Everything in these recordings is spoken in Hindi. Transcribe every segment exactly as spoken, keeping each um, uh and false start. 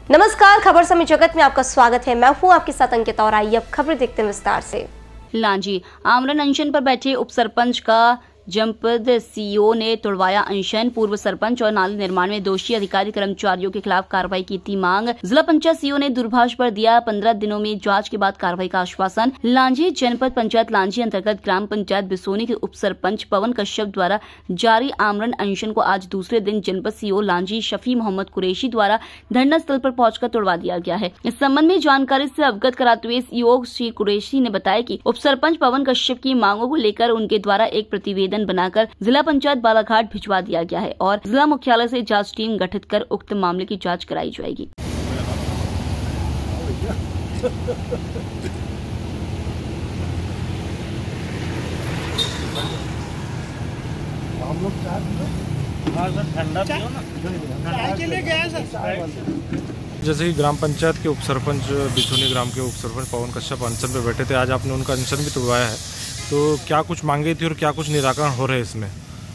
नमस्कार, खबर समय जगत में आपका स्वागत है। मैं हूं आपके साथ अंकिता और आइए अब खबर देखते हैं विस्तार से। लांजी आमरण अनशन पर बैठे उप सरपंच का जनपद सीईओ ने तोड़वाया अनशन। पूर्व सरपंच और नाली निर्माण में दोषी अधिकारी कर्मचारियों के खिलाफ कार्रवाई की थी मांग। जिला पंचायत सीईओ ने दूरभाष पर दिया पंद्रह दिनों में जांच के बाद कार्रवाई का आश्वासन। लांजी जनपद पंचायत लांजी अंतर्गत ग्राम पंचायत बिसोनी के उप सरपंच पवन कश्यप द्वारा जारी आमरण अनशन को आज दूसरे दिन जनपद सीईओ लांजी शफी मोहम्मद कुरैशी द्वारा धरना स्थल पर पहुंचकर तोड़वा दिया गया है। इस संबंध में जानकारी से अवगत कराते हुए सीईओ श्री कुरैशी ने बताया कि उप सरपंच पवन कश्यप की मांगों को लेकर उनके द्वारा एक प्रतिवेदन बनाकर जिला पंचायत बालाघाट भिजवा दिया गया है और जिला मुख्यालय से जांच टीम गठित कर उक्त मामले की जांच कराई जाएगी। जैसे कि ग्राम पंचायत के उप सरपंच बिछोनी ग्राम के उप सरपंच पवन कश्यप अनशन पे बैठे थे, आज आपने उनका अनशन भी तोड़वाया है, तो क्या कुछ मांगे थी और क्या कुछ निराकरण हो रहे हैं इसमें?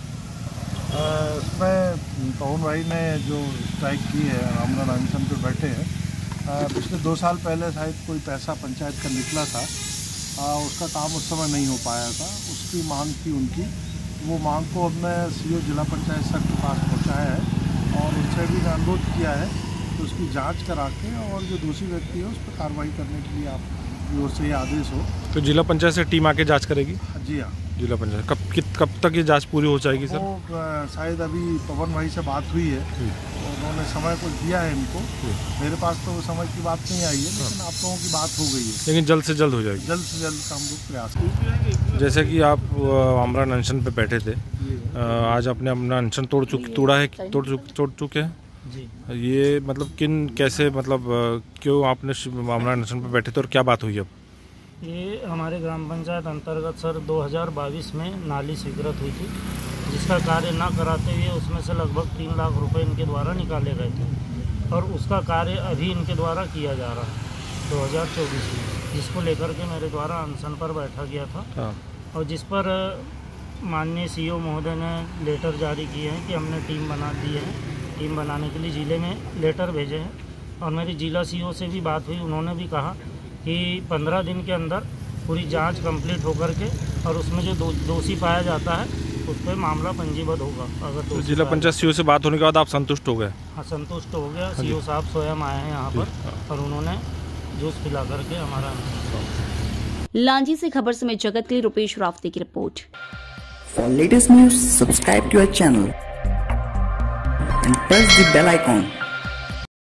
इसमें पवन भाई ने जो स्ट्राइक की है, आमरण अनशन पे बैठे हैं, पिछले दो साल पहले शायद कोई पैसा पंचायत का निकला था, आ, उसका काम उस समय नहीं हो पाया था, उसकी मांग थी उनकी। वो मांग को हमने सीईओ जिला पंचायत सर के पास पहुँचाया है और उनसे भी अनुरोध किया है कि उसकी जाँच करा के और जो दोषी व्यक्ति है उस पर कार्रवाई करने के लिए आप ओर से ये आदेश हो। तो जिला पंचायत से टीम आके जांच करेगी? जी हाँ, जिला पंचायत कब कि, कब तक ये जांच पूरी हो जाएगी सर? वो शायद अभी पवन भाई से बात हुई है, उन्होंने समय कुछ दिया है इनको, मेरे पास तो समय की बात नहीं आई है, लेकिन आप लोगों की बात हो गई है, लेकिन जल्द से जल्द हो जाएगी। जल्द से जल्द का हम लोग प्रयास करेंगे। जैसे कि आप आमरण अनशन पे बैठे थे, आज आपने अपना अनशन तोड़ चुके तोड़ा है तोड़ चुके तोड़ चुके हैं जी। ये मतलब किन कैसे मतलब क्यों आपने आमरण अनशन पे बैठे थे और क्या बात हुई अब? ये हमारे ग्राम पंचायत अंतर्गत सर दो हज़ार बाईस में नाली स्वीकृत हुई थी, जिसका कार्य न कराते हुए उसमें से लगभग तीन लाख रुपए इनके द्वारा निकाले गए थे और उसका कार्य अभी इनके द्वारा किया जा रहा है दो हज़ार चौबीस में, जिसको लेकर के मेरे द्वारा अनशन पर बैठा गया था और जिस पर माननीय सीईओ महोदय ने लेटर जारी किए हैं कि हमने टीम बना दी है, टीम बनाने के लिए ज़िले में लेटर भेजे हैं और मेरी जिला सीईओ से भी बात हुई, उन्होंने भी कहा कि पंद्रह दिन के अंदर पूरी जांच कंप्लीट होकर के और उसमें जो दो, दोषी पाया जाता है उस पर मामला पंजीबद्ध होगा। अगर तो जिला पंचायत सीईओ से बात होने के बाद आप संतुष्ट हो गए? हाँ, संतुष्ट हो गया। सीईओ साहब स्वयं आए हैं यहाँ पर और उन्होंने जूस पिला करके हमारा। लांजी से खबर समय जगत के लिए रुपेश रावते की report. For latest news subscribe to our channel and press the bell icon.